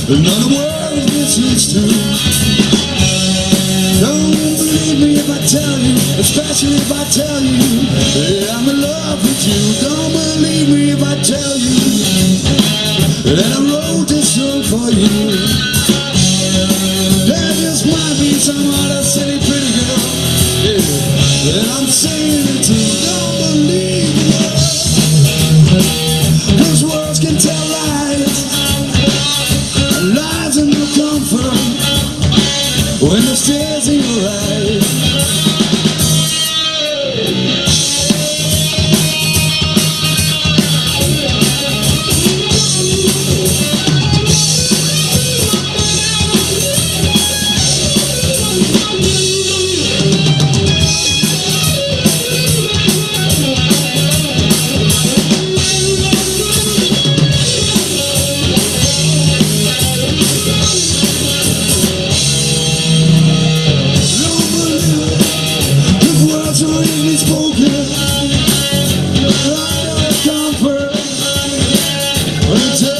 Another world is true. Don't believe me if I tell you, especially if I tell you that I'm in love with you. Don't believe me if I tell you that I wrote this song for you. There just might be some other silly pretty girl, yeah, that I'm singing it to. Don't believe me, 'cause words can tell lies, and lies are no comfort when there's tears in your eyes. Spoken, I don't comfort.